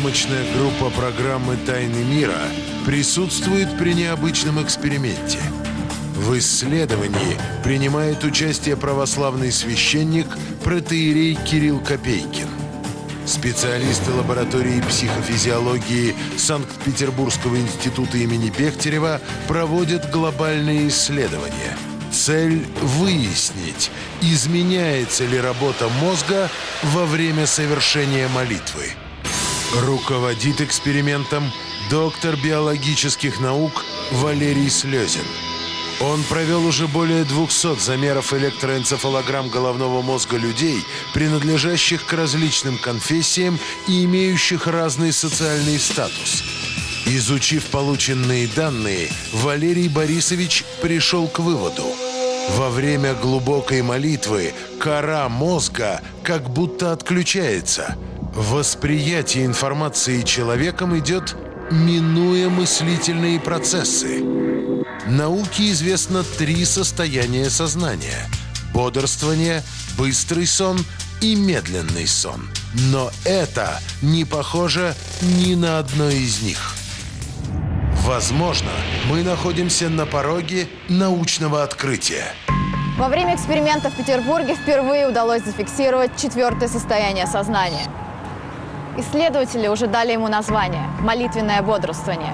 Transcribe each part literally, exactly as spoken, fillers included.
Съемочная группа программы «Тайны мира» присутствует при необычном эксперименте. В исследовании принимает участие православный священник протоиерей Кирилл Копейкин. Специалисты лаборатории психофизиологии Санкт-Петербургского института имени Бехтерева проводят глобальные исследования. Цель – выяснить, изменяется ли работа мозга во время совершения молитвы. Руководит экспериментом доктор биологических наук Валерий Слезин. Он провел уже более двухсот замеров электроэнцефалограмм головного мозга людей, принадлежащих к различным конфессиям и имеющих разный социальный статус. Изучив полученные данные, Валерий Борисович пришел к выводу: во время глубокой молитвы кора мозга как будто отключается. Восприятие информации человеком идет, минуя мыслительные процессы. Науке известно три состояния сознания: бодрствование, быстрый сон и медленный сон. Но это не похоже ни на одно из них. Возможно, мы находимся на пороге научного открытия. Во время эксперимента в Петербурге впервые удалось зафиксировать четвертое состояние сознания. Исследователи уже дали ему название – молитвенное бодрствование.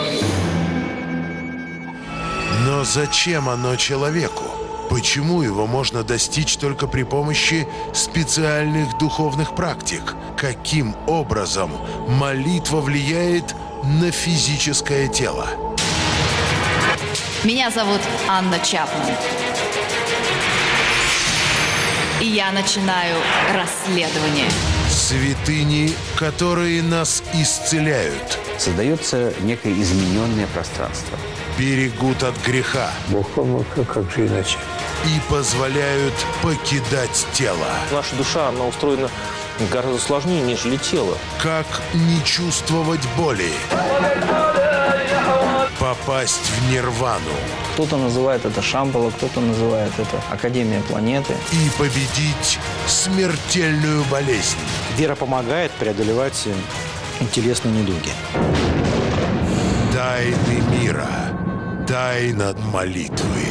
Но зачем оно человеку? Почему его можно достичь только при помощи специальных духовных практик? Каким образом молитва влияет на физическое тело? Меня зовут Анна Чапман. И я начинаю расследование. Святыни, которые нас исцеляют. Создается некое измененное пространство. Берегут от греха. Бог помог, как же иначе. И позволяют покидать тело. Наша душа, она устроена гораздо сложнее, нежели тело. Как не чувствовать боли? Попасть в нирвану. Кто-то называет это Шамбала, кто-то называет это Академия планеты. И победить смертельную болезнь. Вера помогает преодолевать телесные недуги. Тайны мира. Тайна молитвы.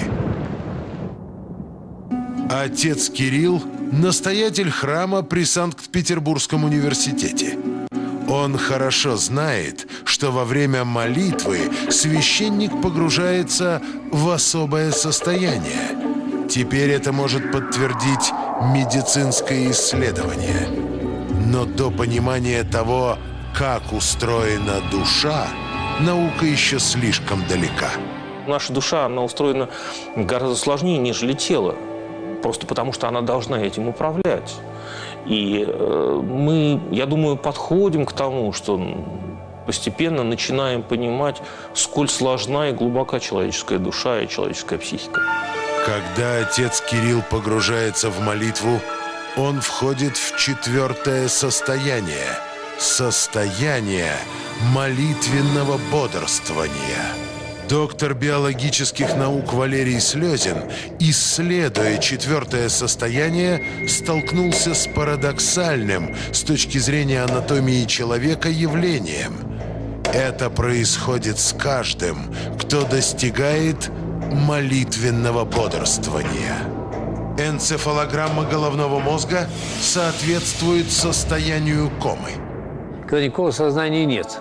Отец Кирилл – настоятель храма при Санкт-Петербургском университете. Он хорошо знает, что во время молитвы священник погружается в особое состояние. Теперь это может подтвердить медицинское исследование. Но до понимания того, как устроена душа, наука еще слишком далека. Наша душа, она устроена гораздо сложнее, нежели тело. Просто потому, что она должна этим управлять. И э, мы, я думаю, подходим к тому, что постепенно начинаем понимать, сколь сложна и глубока человеческая душа и человеческая психика. Когда отец Кирилл погружается в молитву, он входит в четвертое состояние. Состояние молитвенного бодрствования. Доктор биологических наук Валерий Слезин, исследуя четвертое состояние, столкнулся с парадоксальным с точки зрения анатомии человека явлением. Это происходит с каждым, кто достигает молитвенного бодрствования. Энцефалограмма головного мозга соответствует состоянию комы. Когда никакого сознания нет.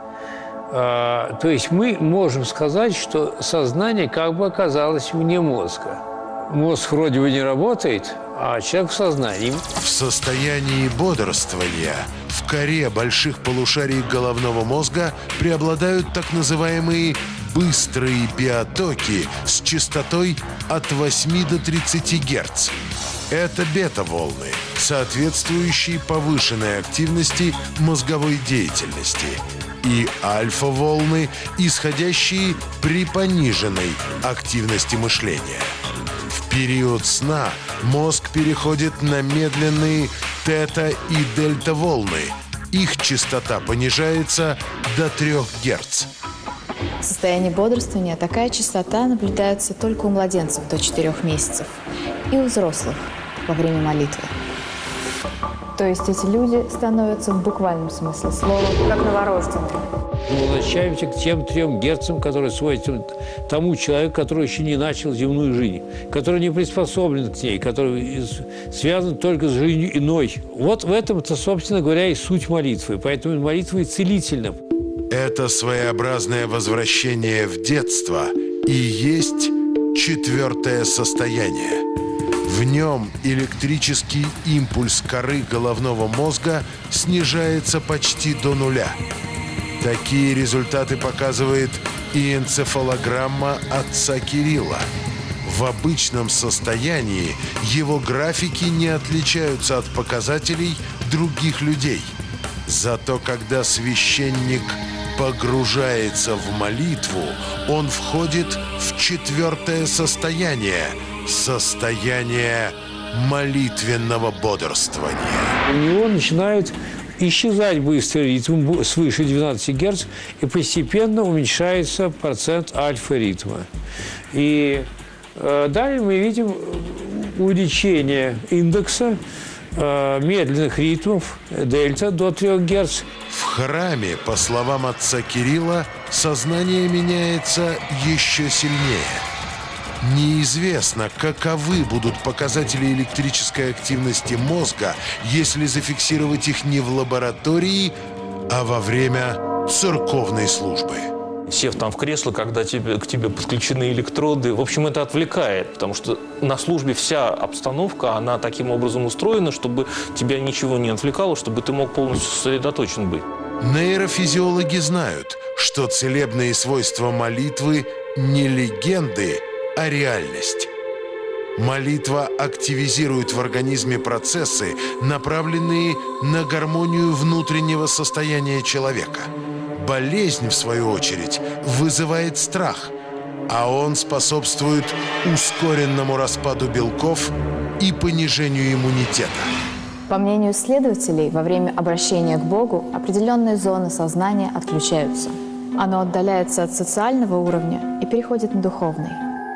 А, то есть мы можем сказать, что сознание как бы оказалось вне мозга. Мозг вроде бы не работает, а человек в сознании. В состоянии бодрствования в коре больших полушарий головного мозга преобладают так называемые быстрые биотоки с частотой от восьми до тридцати герц. Это бета-волны, соответствующие повышенной активности мозговой деятельности, и альфа-волны, исходящие при пониженной активности мышления. В период сна мозг переходит на медленные тета- и дельта-волны. Их частота понижается до трёх герц. В состоянии бодрствования такая частота наблюдается только у младенцев до четырёх месяцев и у взрослых во время молитвы. То есть эти люди становятся в буквальном смысле слова как новорожденные. Мы возвращаемся к тем трем герцам, которые свойственны тому человеку, который еще не начал земную жизнь, который не приспособлен к ней, который связан только с жизнью иной. Вот в этом-то, собственно говоря, и суть молитвы. Поэтому молитва и целительна. Это своеобразное возвращение в детство и есть четвертое состояние. В нем электрический импульс коры головного мозга снижается почти до нуля. Такие результаты показывает и энцефалограмма отца Кирилла. В обычном состоянии его графики не отличаются от показателей других людей. Зато когда священник погружается в молитву, он входит в четвертое состояние – состояние молитвенного бодрствования. У него начинает исчезать быстрый ритм свыше двенадцати герц, и постепенно уменьшается процент альфа-ритма. И э, далее мы видим увеличение индекса э, медленных ритмов дельта до трёх герц. В храме, по словам отца Кирилла, сознание меняется еще сильнее. Неизвестно, каковы будут показатели электрической активности мозга, если зафиксировать их не в лаборатории, а во время церковной службы. Сев там в кресло, когда тебе, к тебе подключены электроды, в общем, это отвлекает, потому что на службе вся обстановка, она таким образом устроена, чтобы тебя ничего не отвлекало, чтобы ты мог полностью сосредоточен быть. Нейрофизиологи знают, что целебные свойства молитвы не легенды, а реальность. Молитва активизирует в организме процессы, направленные на гармонию внутреннего состояния человека. Болезнь, в свою очередь, вызывает страх, а он способствует ускоренному распаду белков и понижению иммунитета. По мнению исследователей, во время обращения к Богу определенные зоны сознания отключаются. Оно отдаляется от социального уровня и переходит на духовный.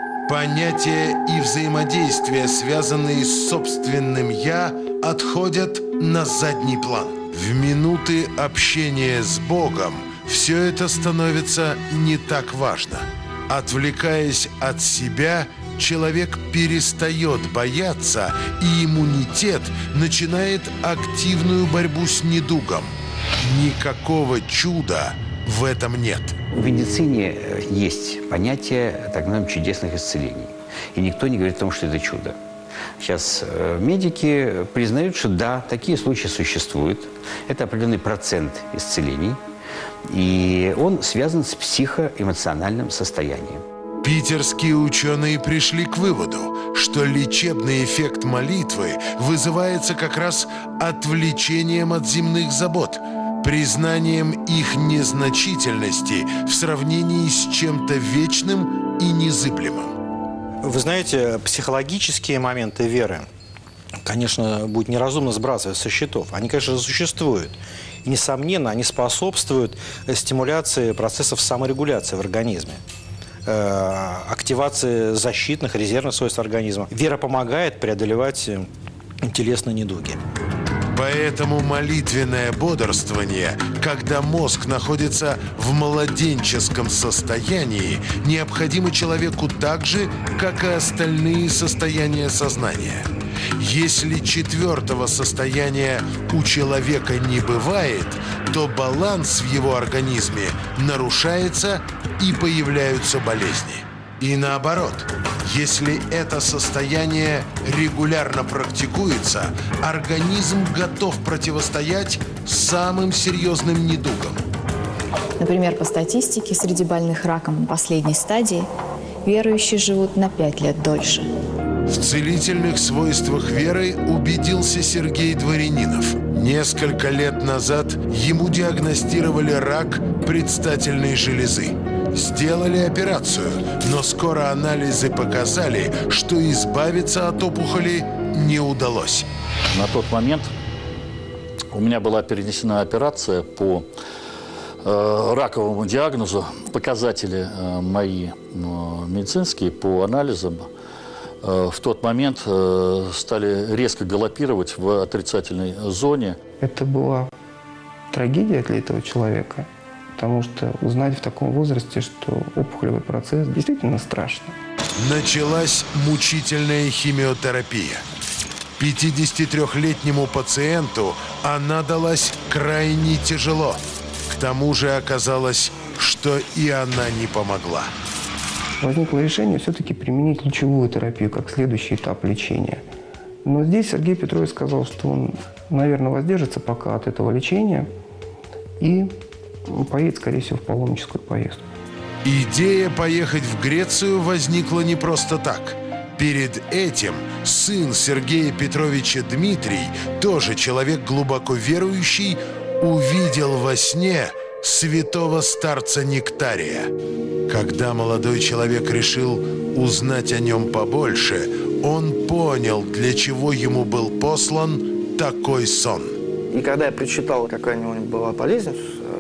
Понятия и взаимодействия, связанные с собственным «я», отходят на задний план. В минуты общения с Богом все это становится не так важно. Отвлекаясь от себя, человек перестает бояться, и иммунитет начинает активную борьбу с недугом. Никакого чуда в этом нет. В медицине есть понятие так называемых чудесных исцелений. И никто не говорит о том, что это чудо. Сейчас медики признают, что да, такие случаи существуют. Это определенный процент исцелений. И он связан с психоэмоциональным состоянием. Питерские ученые пришли к выводу, что лечебный эффект молитвы вызывается как раз отвлечением от земных забот, признанием их незначительности в сравнении с чем-то вечным и незыблемым. Вы знаете, психологические моменты веры, конечно, будет неразумно сбрасывать со счетов. Они, конечно, существуют. И, несомненно, они способствуют стимуляции процессов саморегуляции в организме, э, активации защитных, резервных свойств организма. Вера помогает преодолевать телесные недуги. Поэтому молитвенное бодрствование, когда мозг находится в младенческом состоянии, необходимо человеку так же, как и остальные состояния сознания. Если четвертого состояния у человека не бывает, то баланс в его организме нарушается и появляются болезни. И наоборот, если это состояние регулярно практикуется, организм готов противостоять самым серьезным недугам. Например, по статистике, среди больных раком последней стадии верующие живут на пять лет дольше. В целительных свойствах веры убедился Сергей Дворянинов. Несколько лет назад ему диагностировали рак предстательной железы. Сделали операцию, но скоро анализы показали, что избавиться от опухоли не удалось. На тот момент у меня была перенесена операция по э, раковому диагнозу. Показатели э, мои э, медицинские по анализам в тот момент стали резко галопировать в отрицательной зоне. Это была трагедия для этого человека, потому что узнать в таком возрасте, что опухолевый процесс действительно страшно. Началась мучительная химиотерапия. пятидесятитрёхлетнему пациенту она далась крайне тяжело. К тому же оказалось, что и она не помогла. Возникло решение все-таки применить лучевую терапию как следующий этап лечения. Но здесь Сергей Петрович сказал, что он, наверное, воздержится пока от этого лечения и поедет, скорее всего, в паломническую поездку. Идея поехать в Грецию возникла не просто так. Перед этим сын Сергея Петровича Дмитрий, тоже человек глубоко верующий, увидел во сне святого старца Нектария. Когда молодой человек решил узнать о нем побольше, он понял, для чего ему был послан такой сон. И когда я прочитал, какая у него была болезнь,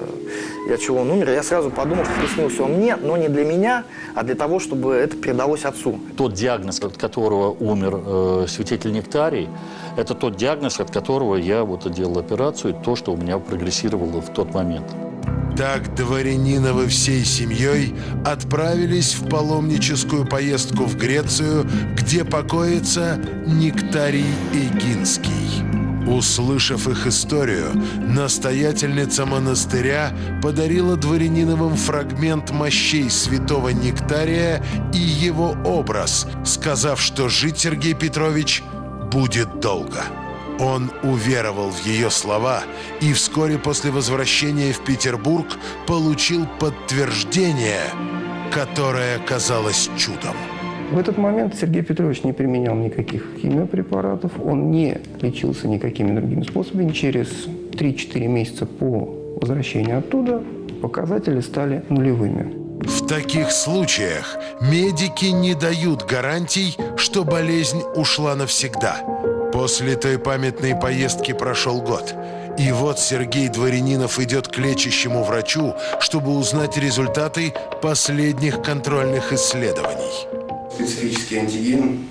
и от чего он умер, я сразу подумал, что приснился он мне, но не для меня, а для того, чтобы это передалось отцу. Тот диагноз, от которого умер э, святитель Нектарий, это тот диагноз, от которого я вот делал операцию, то, что у меня прогрессировало в тот момент. Так Дворяниновы всей семьей отправились в паломническую поездку в Грецию, где покоится Нектарий Эгинский. Услышав их историю, настоятельница монастыря подарила Дворяниновым фрагмент мощей святого Нектария и его образ, сказав, что жить Сергей Петрович будет долго. Он уверовал в ее слова и вскоре после возвращения в Петербург получил подтверждение, которое казалось чудом. В этот момент Сергей Петрович не применял никаких химиопрепаратов, он не лечился никакими другими способами. Через три-четыре месяца по возвращению оттуда показатели стали нулевыми. В таких случаях медики не дают гарантий, что болезнь ушла навсегда. После той памятной поездки прошел год. И вот Сергей Дворянинов идет к лечащему врачу, чтобы узнать результаты последних контрольных исследований. Специфический антиген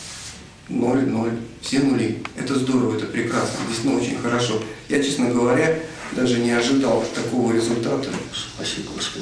ноль ноль, все нули. Это здорово, это прекрасно, действительно очень хорошо. Я, честно говоря, даже не ожидал такого результата. Спасибо, Господи.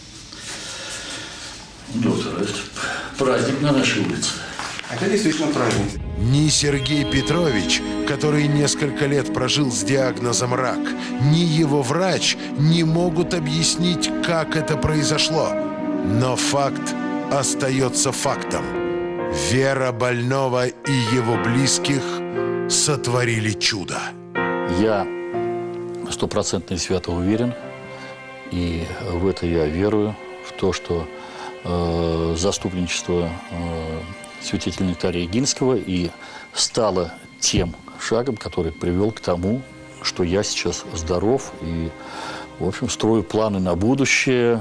Доктор, это праздник на нашей улице. Это действительно праздник. Ни Сергей Петрович, который несколько лет прожил с диагнозом рак, ни его врач не могут объяснить, как это произошло. Но факт остается фактом. Вера больного и его близких сотворили чудо. Я стопроцентно и свято уверен, и в это я верую, в то, что э, заступничество э, святителя Нектария Эгинского и стало тем шагом, который привел к тому, что я сейчас здоров и, в общем, строю планы на будущее.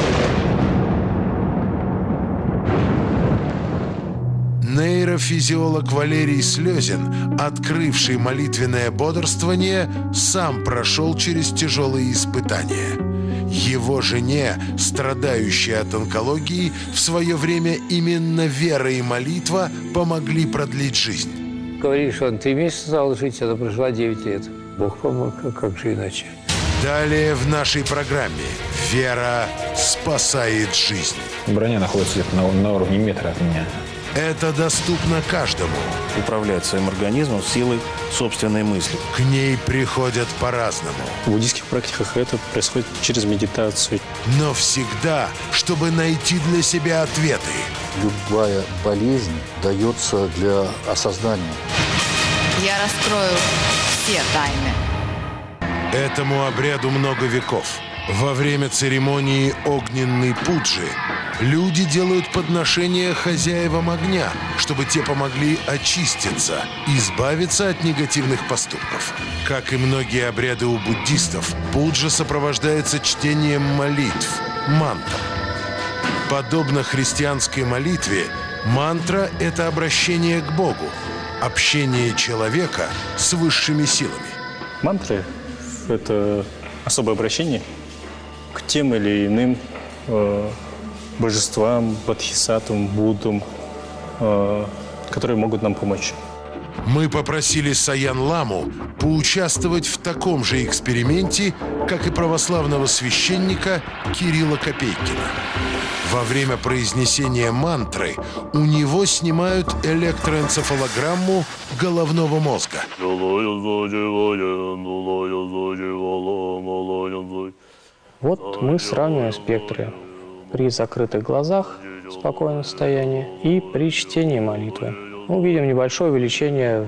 Нейрофизиолог Валерий Слезин, открывший молитвенное бодрствование, сам прошел через тяжелые испытания. Его жене, страдающей от онкологии, в свое время именно вера и молитва помогли продлить жизнь. Говоришь, он три месяца стал жить, она прожила девять лет. Бог помог, а как же иначе? Далее в нашей программе «Вера спасает жизнь». Броня находится где-то на, на уровне метра от меня. Это доступно каждому. Управлять своим организмом силой собственной мысли. К ней приходят по-разному. В буддийских практиках это происходит через медитацию. Но всегда, чтобы найти для себя ответы. Любая болезнь дается для осознания. Я раскрою все тайны. Этому обряду много веков. Во время церемонии огненной пуджи люди делают подношения хозяевам огня, чтобы те помогли очиститься, избавиться от негативных поступков. Как и многие обряды у буддистов, пуджа сопровождается чтением молитв, мантр. Подобно христианской молитве, мантра – это обращение к Богу, общение человека с высшими силами. Мантры – это особое обращение к тем или иным э, божествам, бодхисаттвам, Буддам, э, которые могут нам помочь. Мы попросили Саян Ламу поучаствовать в таком же эксперименте, как и православного священника Кирилла Копейкина. Во время произнесения мантры у него снимают электроэнцефалограмму головного мозга. Вот мы сравниваем спектры при закрытых глазах в спокойном состоянии и при чтении молитвы. Мы увидим небольшое увеличение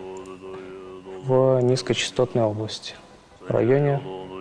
в низкочастотной области в районе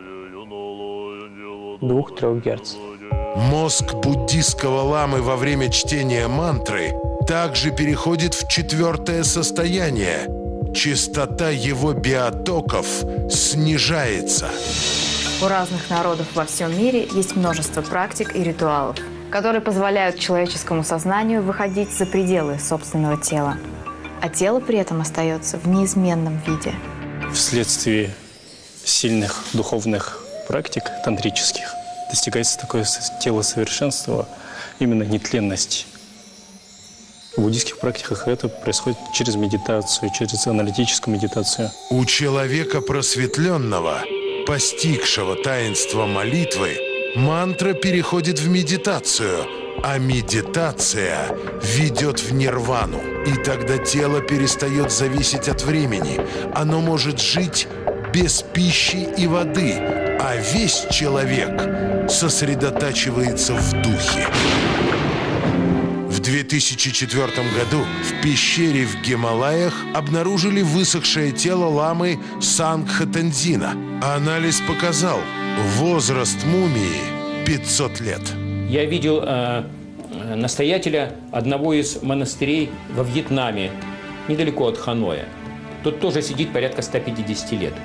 двух-трёх герц. Мозг буддийского ламы во время чтения мантры также переходит в четвертое состояние. Частота его биотоков снижается. У разных народов во всем мире есть множество практик и ритуалов, которые позволяют человеческому сознанию выходить за пределы собственного тела, а тело при этом остается в неизменном виде. Вследствие сильных духовных практик тантрических достигается такое тело совершенства, именно нетленность. В буддийских практиках это происходит через медитацию, через аналитическую медитацию. У человека просветленного, постигшего таинство молитвы, мантра переходит в медитацию, а медитация ведет в нирвану. И тогда тело перестает зависеть от времени. Оно может жить без пищи и воды, а весь человек сосредотачивается в духе. В две тысячи четвёртом году в пещере в Гималаях обнаружили высохшее тело ламы Сангха Тензина. Анализ показал возраст мумии пятьсот лет. Я видел э, настоятеля одного из монастырей во Вьетнаме, недалеко от Ханоя. Тут тоже сидит порядка ста пятидесяти лет.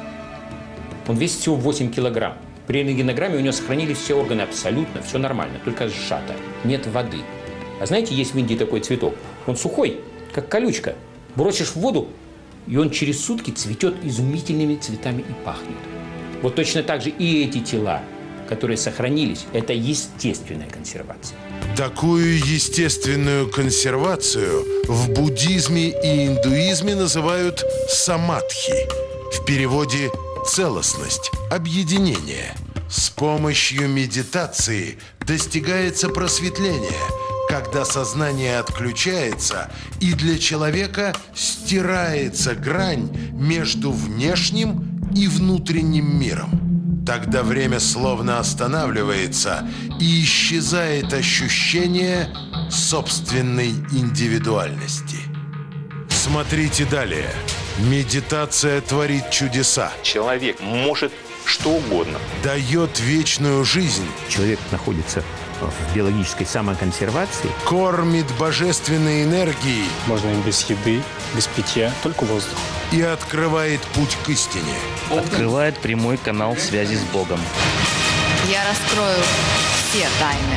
Он весит всего восемь килограмм. При рентгенограмме у него сохранились все органы абсолютно, все нормально, только сжато, нет воды. А знаете, есть в Индии такой цветок, он сухой, как колючка. Бросишь в воду, и он через сутки цветет изумительными цветами и пахнет. Вот точно так же и эти тела, которые сохранились, это естественная консервация. Такую естественную консервацию в буддизме и индуизме называют самадхи. В переводе целостность, объединение. С помощью медитации достигается просветление, когда сознание отключается, и для человека стирается грань между внешним и внутренним миром. Тогда время словно останавливается, и исчезает ощущение собственной индивидуальности. Смотрите далее. Медитация творит чудеса. Человек может что угодно. Дает вечную жизнь. Человек находится в биологической самоконсервации. Кормит божественной энергией. Можно и без еды, без питья, только воздух. И открывает путь к истине. Открывает прямой канал связи с Богом. Я раскрою все тайны.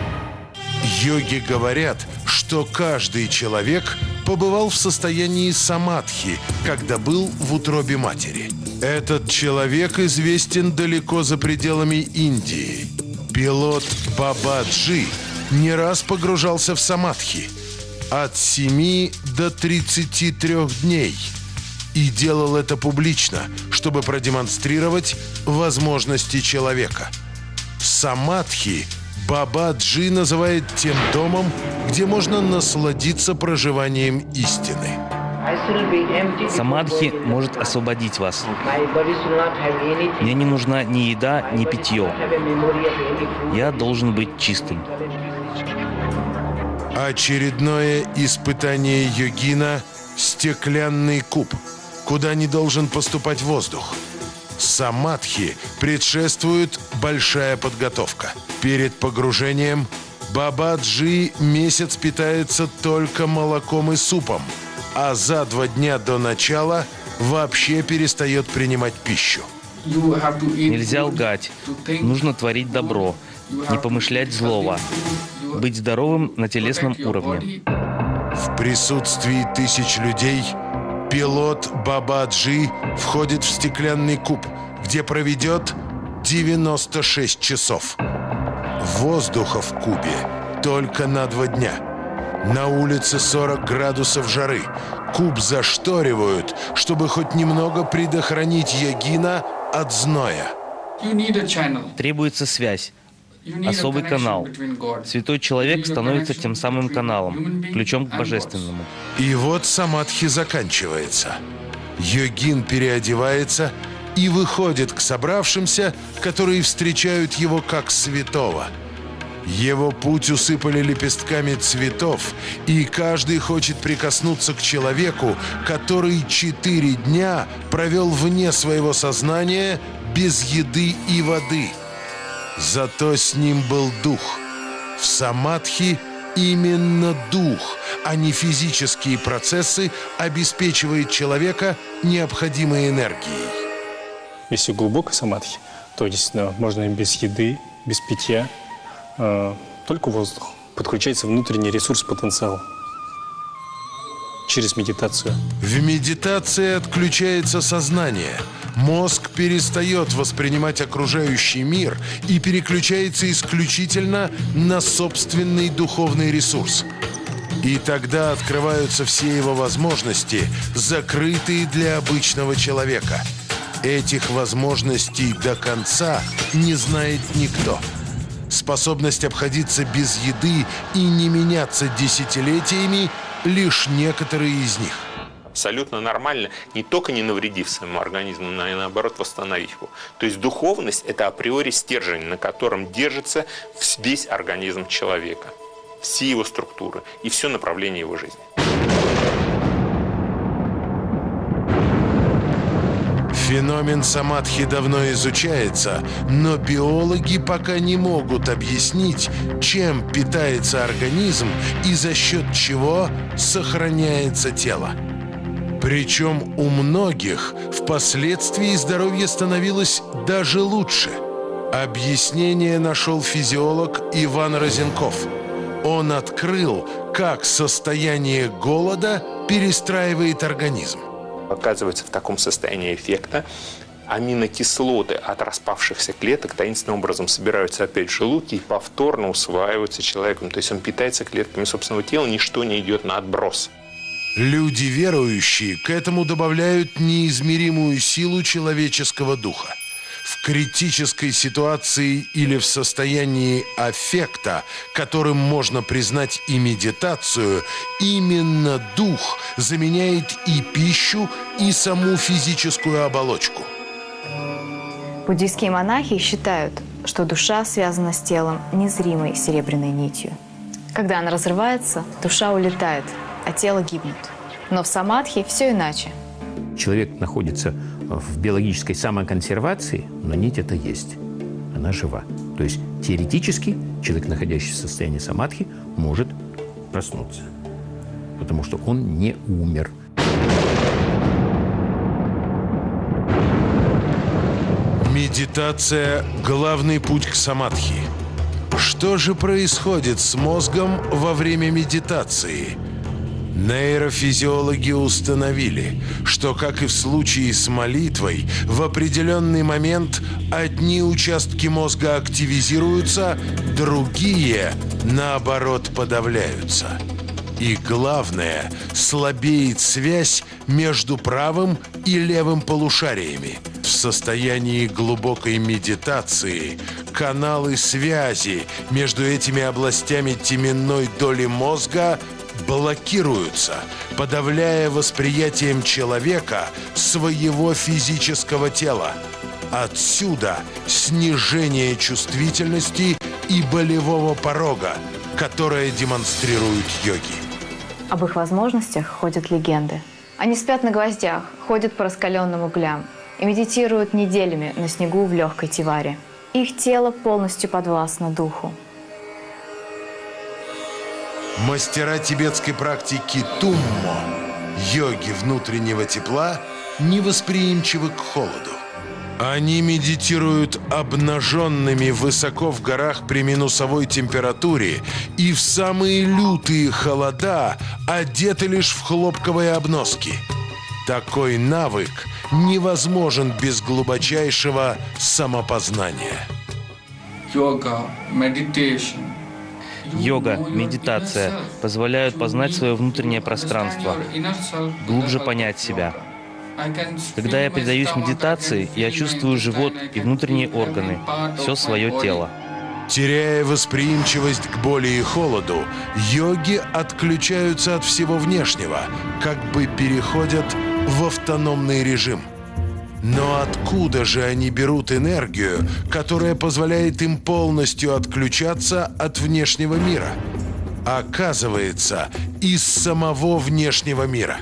Йоги говорят, что каждый человек побывал в состоянии самадхи, когда был в утробе матери. Этот человек известен далеко за пределами Индии. Пилот Бабаджи не раз погружался в самадхи от семи до тридцати трёх дней и делал это публично, чтобы продемонстрировать возможности человека. Самадхи Бабаджи называет тем домом, где можно насладиться проживанием истины. Самадхи может освободить вас. Мне не нужна ни еда, ни питье. Я должен быть чистым. Очередное испытание йогина – стеклянный куб, куда не должен поступать воздух. Самадхи предшествует большая подготовка. Перед погружением Бабаджи месяц питается только молоком и супом, а за два дня до начала вообще перестает принимать пищу. Нельзя лгать. Нужно творить добро, не помышлять злого, быть здоровым на телесном уровне. В присутствии тысяч людей пилот Бабаджи входит в стеклянный куб, где проведет девяносто шесть часов. Воздуха в кубе только на два дня. На улице сорок градусов жары. Куб зашторивают, чтобы хоть немного предохранить йогина от зноя. Требуется связь, особый канал. Святой человек становится тем самым каналом, ключом к божественному. И вот самадхи заканчивается. Йогин переодевается и выходит к собравшимся, которые встречают его как святого. Его путь усыпали лепестками цветов, и каждый хочет прикоснуться к человеку, который четыре дня провел вне своего сознания, без еды и воды. Зато с ним был дух. В самадхи именно дух, а не физические процессы, обеспечивает человека необходимой энергией. Если глубокая самадхи, то действительно можно и без еды, без питья, э, только воздух. Подключается внутренний ресурс, потенциал через медитацию. В медитации отключается сознание. Мозг перестает воспринимать окружающий мир и переключается исключительно на собственный духовный ресурс. И тогда открываются все его возможности, закрытые для обычного человека. Этих возможностей до конца не знает никто. Способность обходиться без еды и не меняться десятилетиями – лишь некоторые из них. Абсолютно нормально, не только не навредив своему организму, но и наоборот восстановить его. То есть духовность – это априори стержень, на котором держится весь организм человека, все его структуры и все направление его жизни. Феномен самадхи давно изучается, но биологи пока не могут объяснить, чем питается организм и за счет чего сохраняется тело. Причем у многих впоследствии здоровье становилось даже лучше. Объяснение нашел физиолог Иван Розенков. Он открыл, как состояние голода перестраивает организм. Оказывается, в таком состоянии эффекта аминокислоты от распавшихся клеток таинственным образом собираются опять в желудке и повторно усваиваются человеком. То есть он питается клетками собственного тела, ничто не идет на отброс. Люди верующие к этому добавляют неизмеримую силу человеческого духа. В критической ситуации или в состоянии аффекта, которым можно признать и медитацию, именно дух заменяет и пищу, и саму физическую оболочку. Буддийские монахи считают, что душа связана с телом незримой серебряной нитью. Когда она разрывается, душа улетает, а тело гибнет. Но в самадхи все иначе. Человек находится в биологической самоконсервации, но нить это есть. Она жива. То есть теоретически человек, находящийся в состоянии самадхи, может проснуться. Потому что он не умер. Медитация – главный путь к самадхи. Что же происходит с мозгом во время медитации? Нейрофизиологи установили, что, как и в случае с молитвой, в определенный момент одни участки мозга активизируются, другие, наоборот, подавляются. И главное, слабеет связь между правым и левым полушариями. В состоянии глубокой медитации каналы связи между этими областями теменной доли мозга блокируются, подавляя восприятием человека своего физического тела. Отсюда снижение чувствительности и болевого порога, которое демонстрируют йоги. Об их возможностях ходят легенды. Они спят на гвоздях, ходят по раскаленным углям и медитируют неделями на снегу в легкой тиваре. Их тело полностью подвластно духу. Мастера тибетской практики туммо, йоги внутреннего тепла, невосприимчивы к холоду. Они медитируют обнаженными высоко в горах при минусовой температуре и в самые лютые холода одеты лишь в хлопковые обноски. Такой навык невозможен без глубочайшего самопознания. Yoga, meditation. Йога, медитация позволяют познать свое внутреннее пространство, глубже понять себя. Когда я предаюсь медитации, я чувствую живот и внутренние органы, все свое тело. Теряя восприимчивость к боли и холоду, йоги отключаются от всего внешнего, как бы переходят в автономный режим. Но откуда же они берут энергию, которая позволяет им полностью отключаться от внешнего мира? Оказывается, из самого внешнего мира.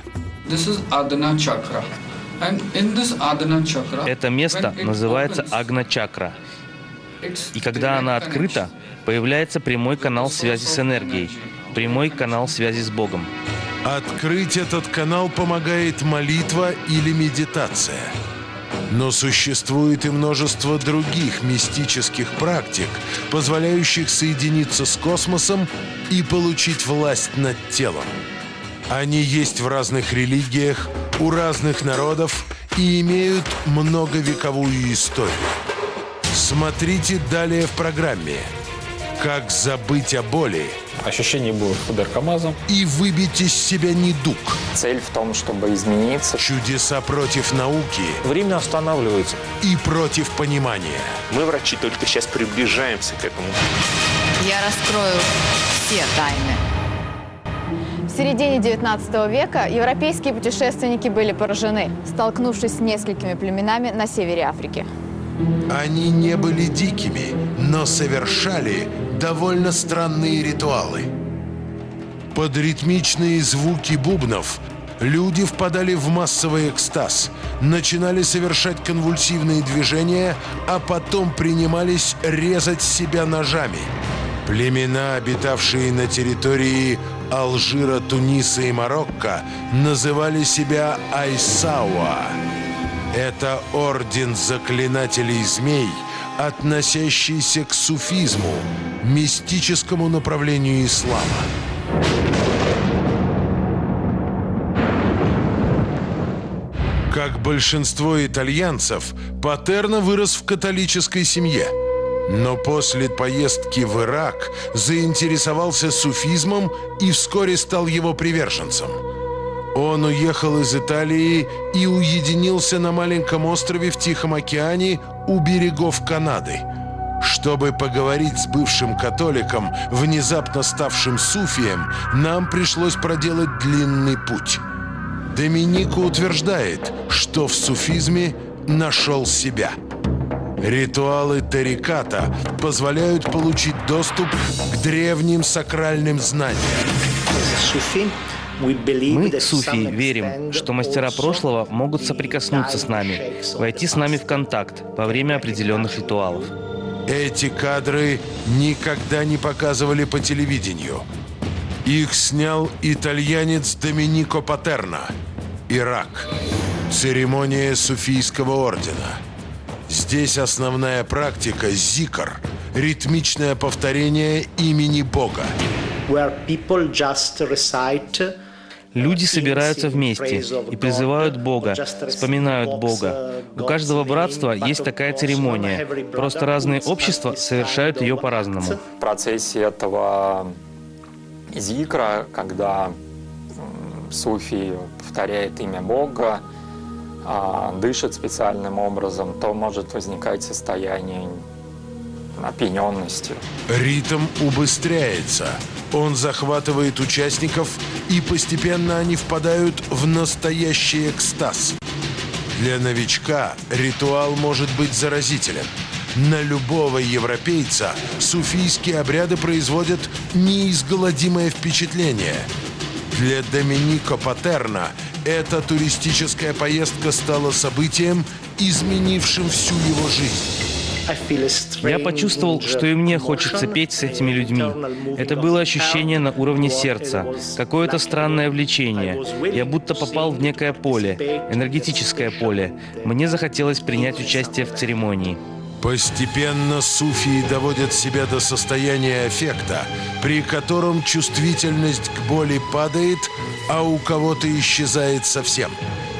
Это место называется Агна-чакра. И когда она открыта, появляется прямой канал связи с энергией, прямой канал связи с Богом. Открыть этот канал помогает молитва или медитация. Но существует и множество других мистических практик, позволяющих соединиться с космосом и получить власть над телом. Они есть в разных религиях, у разных народов и имеют многовековую историю. Смотрите далее в программе «Как забыть о боли». Ощущение будет удар КамАЗом. И выбить из себя недуг. Цель в том, чтобы измениться. Чудеса против науки. Время останавливается. И против понимания. Мы, врачи, только сейчас приближаемся к этому. Я раскрою все тайны. В середине девятнадцатого века европейские путешественники были поражены, столкнувшись с несколькими племенами на севере Африки. Они не были дикими, но совершали довольно странные ритуалы. Под ритмичные звуки бубнов люди впадали в массовый экстаз, начинали совершать конвульсивные движения, а потом принимались резать себя ножами. Племена, обитавшие на территории Алжира, Туниса и Марокко, называли себя Айсауа. Это орден заклинателей змей, относящийся к суфизму, мистическому направлению ислама. Как большинство итальянцев, Патерно вырос в католической семье. Но после поездки в Ирак заинтересовался суфизмом и вскоре стал его приверженцем. Он уехал из Италии и уединился на маленьком острове в Тихом океане у берегов Канады. Чтобы поговорить с бывшим католиком, внезапно ставшим суфием, нам пришлось проделать длинный путь. Доминико утверждает, что в суфизме нашел себя. Ритуалы тариката позволяют получить доступ к древним сакральным знаниям. Мы, суфии, верим, что мастера прошлого могут соприкоснуться с нами, войти с нами в контакт во время определенных ритуалов. Эти кадры никогда не показывали по телевидению. Их снял итальянец Доминико Патерно. Ирак. Церемония суфийского ордена. Здесь основная практика — зикр, ритмичное повторение имени Бога. Люди собираются вместе и призывают Бога, вспоминают Бога. У каждого братства есть такая церемония, просто разные общества совершают ее по-разному. В процессе этого зикра, когда суфий повторяет имя Бога, дышит специальным образом, то может возникать состояние опьяненности. Ритм убыстряется. Он захватывает участников, и постепенно они впадают в настоящий экстаз. Для новичка ритуал может быть заразителен. На любого европейца суфийские обряды производят неизгладимое впечатление. Для Доминико Патерно эта туристическая поездка стала событием, изменившим всю его жизнь. Я почувствовал, что и мне хочется петь с этими людьми. Это было ощущение на уровне сердца, какое-то странное влечение. Я будто попал в некое поле, энергетическое поле. Мне захотелось принять участие в церемонии. Постепенно суфии доводят себя до состояния аффекта, при котором чувствительность к боли падает, а у кого-то исчезает совсем.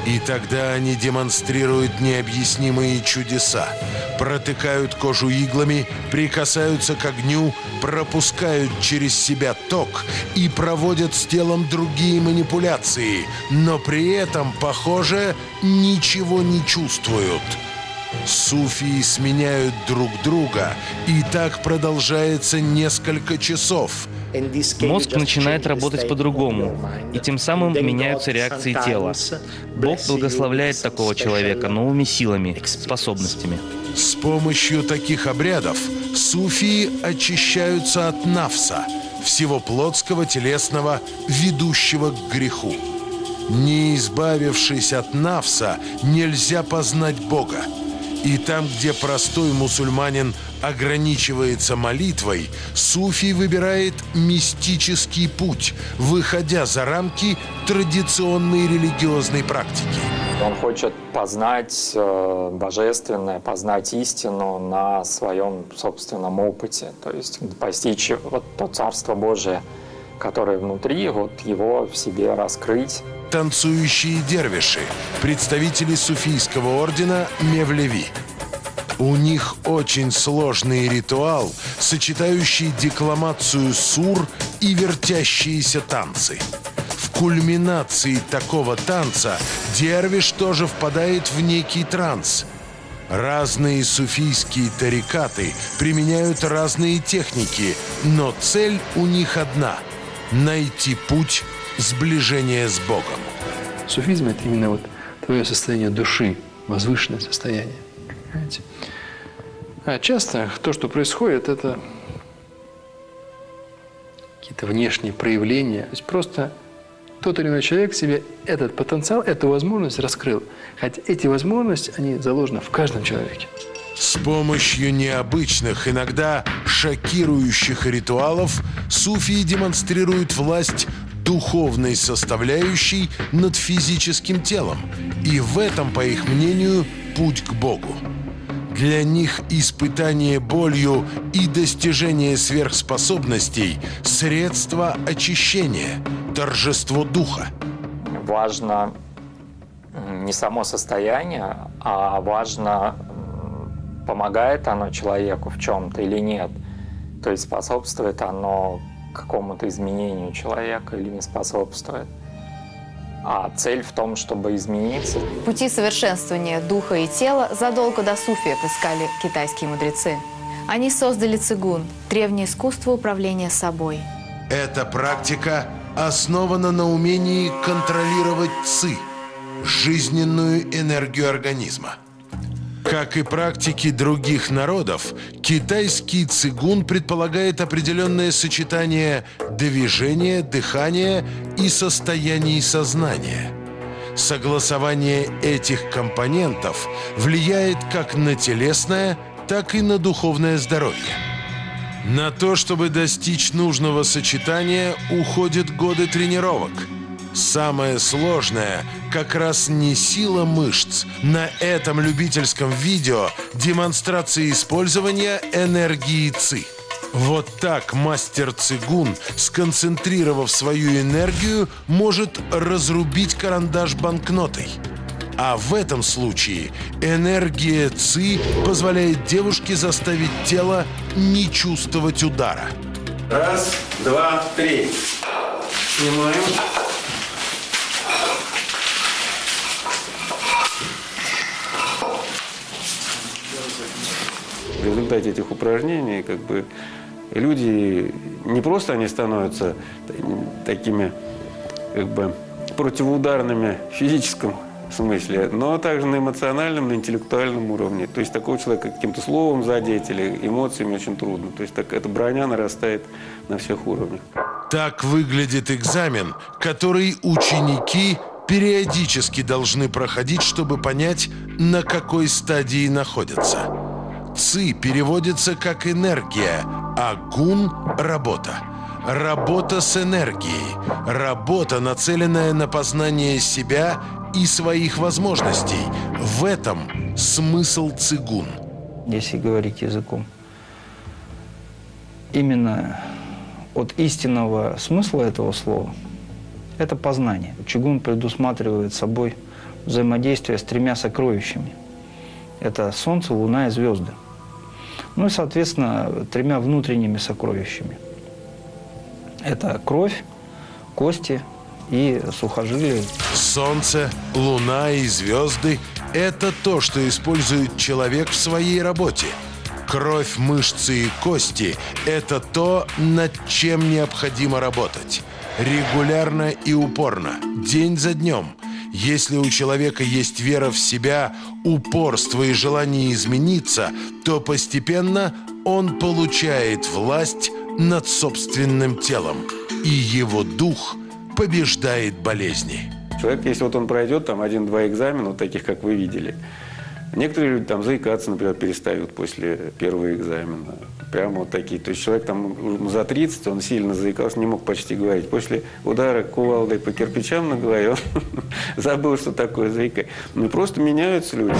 И тогда они демонстрируют необъяснимые чудеса. Протыкают кожу иглами, прикасаются к огню, пропускают через себя ток и проводят с телом другие манипуляции, но при этом, похоже, ничего не чувствуют. Суфии сменяют друг друга, и так продолжается несколько часов. Мозг начинает работать по-другому, и тем самым меняются реакции тела. Бог благословляет такого человека новыми силами, способностями. С помощью таких обрядов суфии очищаются от нафса, всего плотского, телесного, ведущего к греху. Не избавившись от нафса, нельзя познать Бога. И там, где простой мусульманин ограничивается молитвой, суфий выбирает мистический путь, выходя за рамки традиционной религиозной практики. Он хочет познать э, божественное, познать истину на своем собственном опыте, то есть постичь вот то Царство Божие, которое внутри, вот его в себе раскрыть. Танцующие дервиши, представители суфийского ордена Мевлеви. У них очень сложный ритуал, сочетающий декламацию сур и вертящиеся танцы. В кульминации такого танца дервиш тоже впадает в некий транс. Разные суфийские тарикаты применяют разные техники, но цель у них одна – найти путь сближения с Богом. Суфизм – это именно вот твое состояние души, возвышенное состояние. Понимаете? А часто то, что происходит, это какие-то внешние проявления. То есть просто тот или иной человек в себе этот потенциал, эту возможность раскрыл. Хотя эти возможности, они заложены в каждом человеке. С помощью необычных, иногда шокирующих ритуалов суфии демонстрируют власть духовной составляющей над физическим телом. И в этом, по их мнению, путь к Богу. Для них испытание болью и достижение сверхспособностей – средство очищения, торжество духа. Важно не само состояние, а важно, помогает оно человеку в чем-то или нет. То есть способствует оно какому-то изменению человека или не способствует. А цель в том, чтобы измениться. Пути совершенствования духа и тела задолго до суфиев искали китайские мудрецы. Они создали цигун – древнее искусство управления собой. Эта практика основана на умении контролировать ци – жизненную энергию организма. Как и практики других народов, китайский цигун предполагает определенное сочетание движения, дыхания и состояний сознания. Согласование этих компонентов влияет как на телесное, так и на духовное здоровье. На то, чтобы достичь нужного сочетания, уходят годы тренировок. Самое сложное как раз не сила мышц. На этом любительском видео демонстрация использования энергии ци. Вот так мастер цигун, сконцентрировав свою энергию, может разрубить карандаш банкнотой. А в этом случае энергия ци позволяет девушке заставить тело не чувствовать удара. Раз, два, три. Снимаем. В результате этих упражнений как бы люди не просто они становятся такими как бы противоударными в физическом смысле, но также на эмоциональном, на интеллектуальном уровне. То есть такого человека каким-то словом задеть или эмоциями очень трудно. То есть так, эта броня нарастает на всех уровнях. Так выглядит экзамен, который ученики периодически должны проходить, чтобы понять, на какой стадии находятся. Ци переводится как энергия, а гун – работа. Работа с энергией. Работа, нацеленная на познание себя и своих возможностей. В этом смысл цигун. Если говорить языком, именно от истинного смысла этого слова Это познание. Чигун предусматривает собой взаимодействие с тремя сокровищами. Это Солнце, Луна и звезды. Ну и, соответственно, тремя внутренними сокровищами. Это кровь, кости и сухожилия. Солнце, Луна и звезды – это то, что использует человек в своей работе. Кровь, мышцы и кости – это то, над чем необходимо работать. Регулярно и упорно, день за днем. Если у человека есть вера в себя, упорство и желание измениться, то постепенно он получает власть над собственным телом, и его дух побеждает болезни. Человек, если вот он пройдет там один-два экзамена, вот таких, как вы видели, некоторые люди там заикаться, например, перестают после первого экзамена. Прямо вот такие. То есть человек там за тридцать, он сильно заикался, не мог почти говорить. После удара кувалдой по кирпичам на голове он забыл, что такое заикание. Ну, просто меняются люди.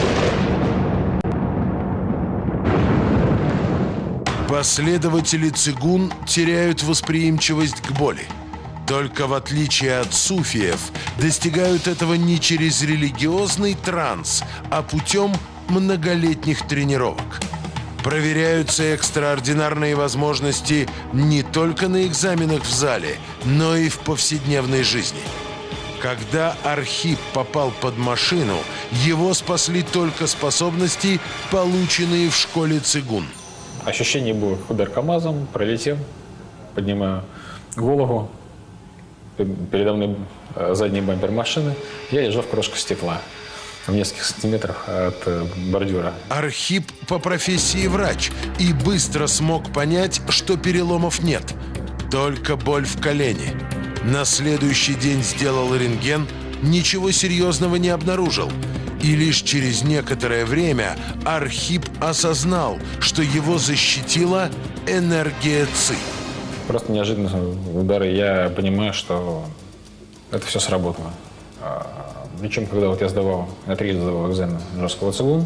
Последователи цигун теряют восприимчивость к боли. Только в отличие от суфиев, достигают этого не через религиозный транс, а путем многолетних тренировок. Проверяются экстраординарные возможности не только на экзаменах в зале, но и в повседневной жизни. Когда Архип попал под машину, его спасли только способности, полученные в школе цигун. Ощущение было: удар КамАЗом, пролетел, поднимаю голову, передо мной задний бампер машины, я лежал в крошке стекла в нескольких сантиметрах от бордюра. Архип по профессии врач и быстро смог понять, что переломов нет, только боль в колене. На следующий день сделал рентген, ничего серьезного не обнаружил. И лишь через некоторое время Архип осознал, что его защитила энергия ЦИ. Просто неожиданно удары. Я понимаю, что это все сработало. Причем, когда вот я сдавал, на три сдавал экзамен жесткого цигун,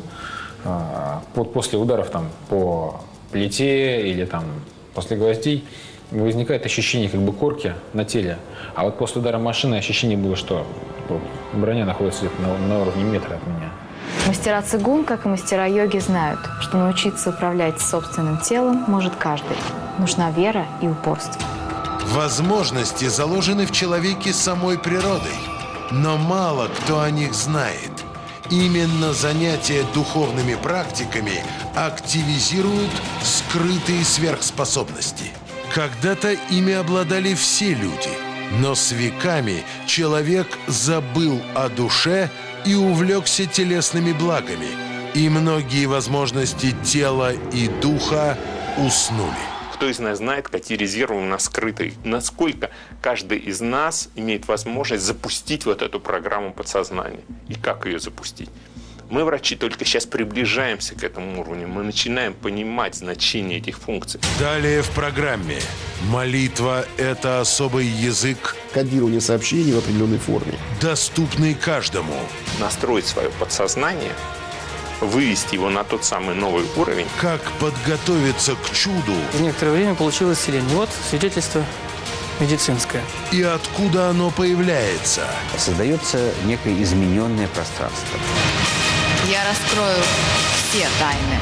после ударов там по плите или там после гвоздей возникает ощущение как бы корки на теле. А вот после удара машины ощущение было, что броня находится на, на уровне метра от меня. Мастера цигун, как и мастера йоги, знают, что научиться управлять собственным телом может каждый. Нужна вера и упорство. Возможности заложены в человеке самой природой, но мало кто о них знает. Именно занятия духовными практиками активизируют скрытые сверхспособности. Когда-то ими обладали все люди, но с веками человек забыл о душе и увлекся телесными благами, и многие возможности тела и духа уснули. Кто из нас знает, какие резервы у нас скрыты? Насколько каждый из нас имеет возможность запустить вот эту программу подсознания? И как ее запустить? Мы, врачи, только сейчас приближаемся к этому уровню. Мы начинаем понимать значение этих функций. Далее в программе. Молитва – это особый язык. Кодирование сообщений в определенной форме. Доступный каждому. Настроить свое подсознание, вывести его на тот самый новый уровень. Как подготовиться к чуду. В некоторое время получилось исцеление. Вот свидетельство медицинское. И откуда оно появляется. Создается некое измененное пространство. Я раскрою все тайны.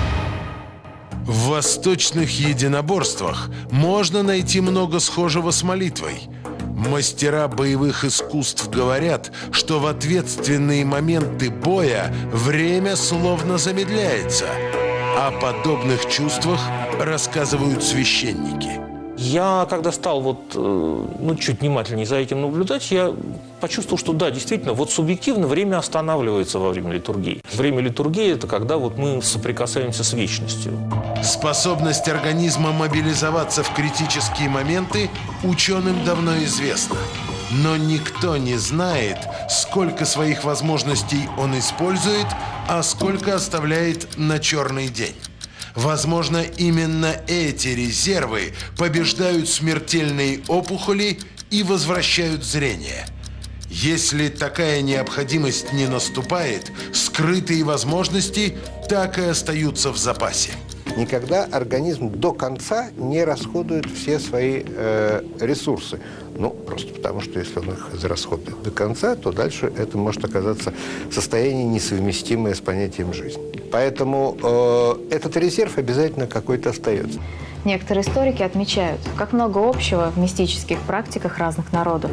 В восточных единоборствах можно найти много схожего с молитвой. Мастера боевых искусств говорят, что в ответственные моменты боя время словно замедляется. О подобных чувствах рассказывают священники. Я, когда стал вот, ну, чуть внимательнее за этим наблюдать, я почувствовал, что да, действительно, вот субъективно время останавливается во время литургии. Время литургии – это когда вот мы соприкасаемся с вечностью. Способность организма мобилизоваться в критические моменты ученым давно известна. Но никто не знает, сколько своих возможностей он использует, а сколько оставляет на черный день. Возможно, именно эти резервы побеждают смертельные опухоли и возвращают зрение. Если такая необходимость не наступает, скрытые возможности так и остаются в запасе. никогда организм до конца не расходует все свои э, ресурсы. Ну, просто потому, что если он их израсходует до конца, то дальше это может оказаться состояние, несовместимое с понятием жизни. Поэтому э, этот резерв обязательно какой-то остается. Некоторые историки отмечают, как много общего в мистических практиках разных народов.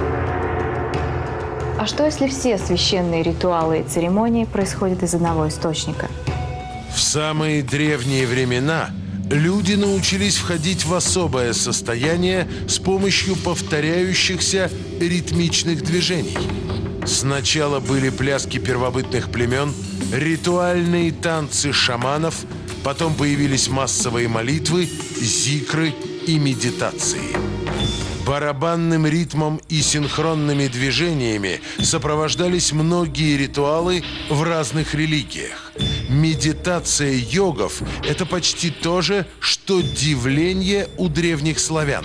А что, если все священные ритуалы и церемонии происходят из одного источника? В самые древние времена люди научились входить в особое состояние с помощью повторяющихся ритмичных движений. Сначала были пляски первобытных племен, ритуальные танцы шаманов, потом появились массовые молитвы, зикры и медитации. Барабанным ритмом и синхронными движениями сопровождались многие ритуалы в разных религиях. Медитация йогов – это почти то же, что дивление у древних славян.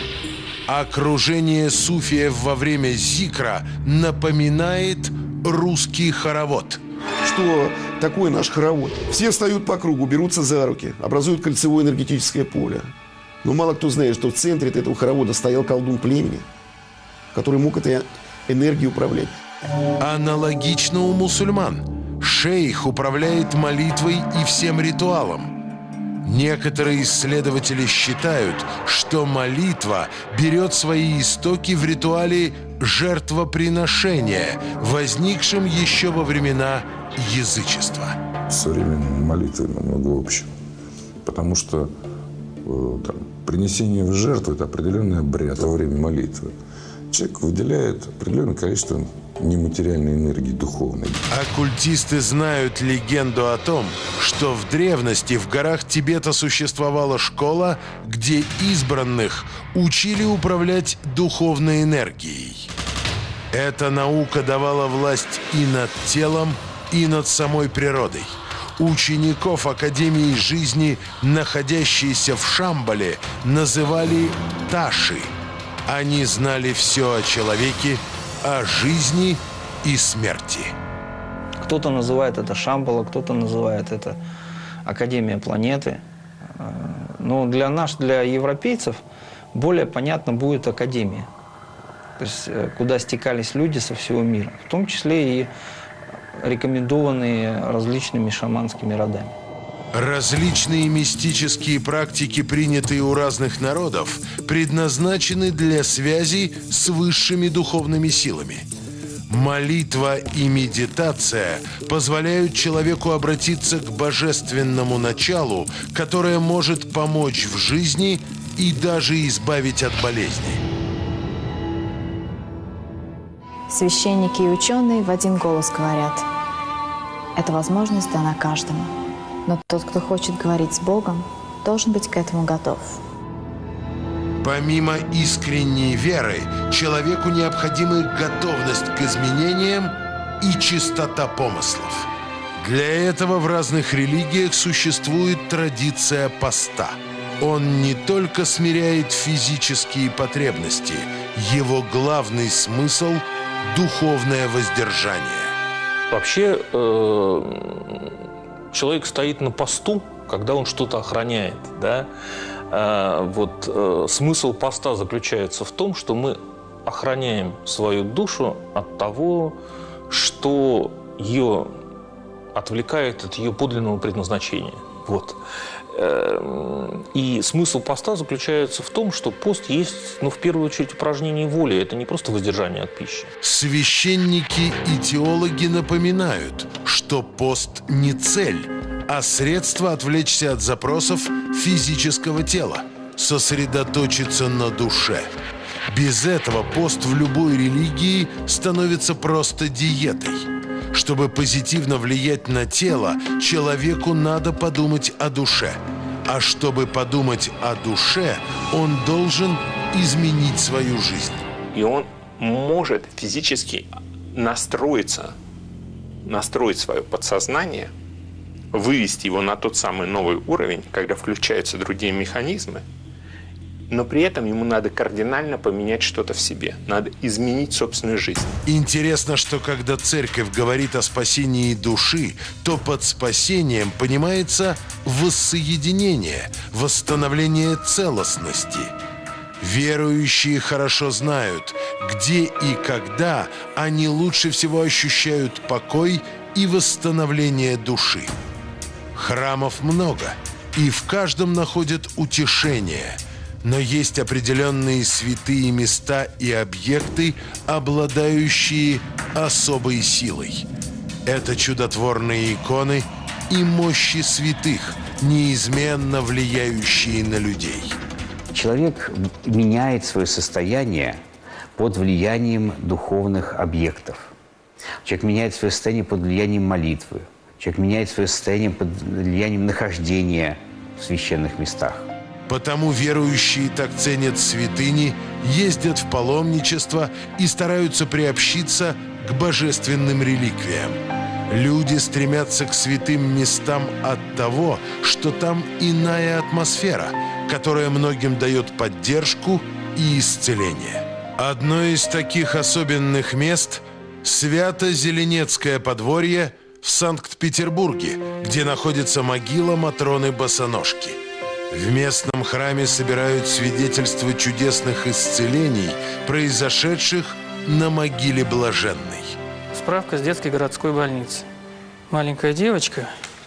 Окружение суфиев во время зикра напоминает русский хоровод. Что такое наш хоровод? Все встают по кругу, берутся за руки, образуют кольцевое энергетическое поле. Но мало кто знает, что в центре этого хоровода стоял колдун племени, который мог этой энергией управлять. Аналогично у мусульман. Шейх управляет молитвой и всем ритуалом. Некоторые исследователи считают, что молитва берет свои истоки в ритуале жертвоприношения, возникшем еще во времена язычества. Современные молитвы намного общего, потому что там, принесение в жертву – это определенный обряд во время молитвы. Человек выделяет определенное количество нематериальной энергии духовной. Оккультисты знают легенду о том, что в древности в горах Тибета существовала школа, где избранных учили управлять духовной энергией. Эта наука давала власть и над телом, и над самой природой. Учеников Академии жизни, находящиеся в Шамбале, называли Таши. Они знали все о человеке, о жизни и смерти. Кто-то называет это Шамбала, кто-то называет это Академия планеты. Но для нас, для европейцев, более понятно будет Академия. То есть куда стекались люди со всего мира, в том числе и рекомендованные различными шаманскими родами. Различные мистические практики, принятые у разных народов, предназначены для связи с высшими духовными силами. Молитва и медитация позволяют человеку обратиться к божественному началу, которое может помочь в жизни и даже избавить от болезней. Священники и ученые в один голос говорят: эта возможность дана каждому, но тот, кто хочет говорить с Богом, должен быть к этому готов. Помимо искренней веры, человеку необходима готовность к изменениям и чистота помыслов. Для этого в разных религиях существует традиция поста. Он не только смиряет физические потребности, его главный смысл – духовное воздержание. Вообще, э, человек стоит на посту, когда он что-то охраняет, да? Э, вот э, смысл поста заключается в том, что мы охраняем свою душу от того, что ее отвлекает от ее подлинного предназначения. Вот. И смысл поста заключается в том, что пост есть, ну, в первую очередь, упражнение воли. Это не просто воздержание от пищи. Священники и теологи напоминают, что пост не цель, а средство отвлечься от запросов физического тела, сосредоточиться на душе. Без этого пост в любой религии становится просто диетой. Чтобы позитивно влиять на тело, человеку надо подумать о душе. А чтобы подумать о душе, он должен изменить свою жизнь. И он может физически настроиться, настроить свое подсознание, вывести его на тот самый новый уровень, когда включаются другие механизмы, но при этом ему надо кардинально поменять что-то в себе. Надо изменить собственную жизнь. Интересно, что когда церковь говорит о спасении души, то под спасением понимается воссоединение, восстановление целостности. Верующие хорошо знают, где и когда они лучше всего ощущают покой и восстановление души. Храмов много, и в каждом находят утешение. Но есть определенные святые места и объекты, обладающие особой силой. Это чудотворные иконы и мощи святых, неизменно влияющие на людей. Человек меняет свое состояние под влиянием духовных объектов. Человек меняет свое состояние под влиянием молитвы. Человек меняет свое состояние под влиянием нахождения в священных местах. Потому верующие так ценят святыни, ездят в паломничество и стараются приобщиться к божественным реликвиям. Люди стремятся к святым местам от того, что там иная атмосфера, которая многим дает поддержку и исцеление. Одно из таких особенных мест – Свято-Зеленецкое подворье в Санкт-Петербурге, где находится могила Матроны Босоножки. В местном храме собирают свидетельства чудесных исцелений, произошедших на могиле блаженной. Справка с детской городской больницы. Маленькая девочка,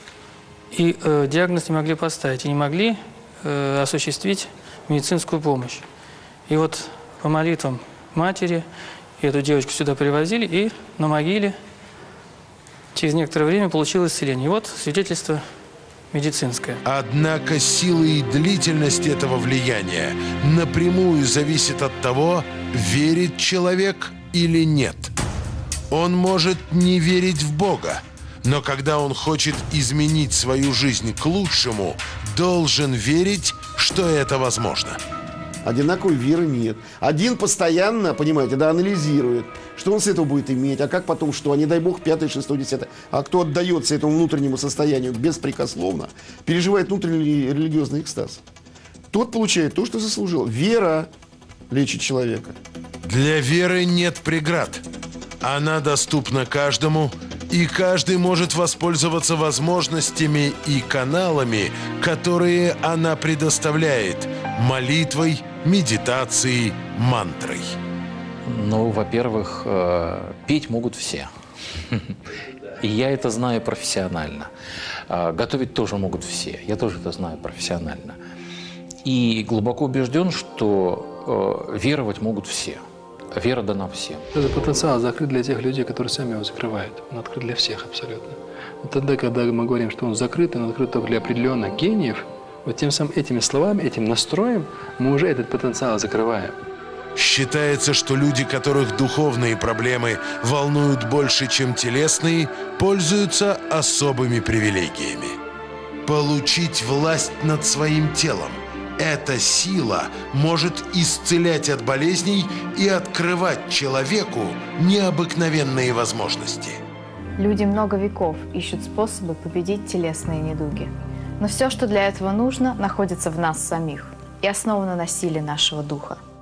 и э, диагноз не могли поставить, и не могли э, осуществить медицинскую помощь. И вот по молитвам матери эту девочку сюда привозили, и на могиле через некоторое время получилось исцеление. И вот свидетельство медицинское. Однако сила и длительность этого влияния напрямую зависит от того, верит человек или нет. Он может не верить в Бога, но когда он хочет изменить свою жизнь к лучшему, должен верить, что это возможно. Одинаковой веры нет. Один постоянно, понимаете, да, анализирует, что он с этого будет иметь, а как потом что, а не дай бог, пятое, шестое, десятое. А кто отдается этому внутреннему состоянию беспрекословно, переживает внутренний религиозный экстаз, тот получает то, что заслужил. Вера лечит человека. Для веры нет преград. Она доступна каждому, и каждый может воспользоваться возможностями и каналами, которые она предоставляет – молитвой, медитацией, мантрой. Ну, во-первых, э, петь могут все. И я это знаю профессионально. Э, готовить тоже могут все. Я тоже это знаю профессионально. И глубоко убежден, что э, веровать могут все. Вера дана всем. Этот потенциал закрыт для тех людей, которые сами его закрывают. Он открыт для всех абсолютно. Но тогда, когда мы говорим, что он закрыт, он открыт только для определенных гениев, вот тем самым этими словами, этим настроем мы уже этот потенциал закрываем. Считается, что люди, которых духовные проблемы волнуют больше, чем телесные, пользуются особыми привилегиями. Получить власть над своим телом. Эта сила может исцелять от болезней и открывать человеку необыкновенные возможности. Люди много веков ищут способы победить телесные недуги. Но все, что для этого нужно, находится в нас самих и основано на силе нашего духа.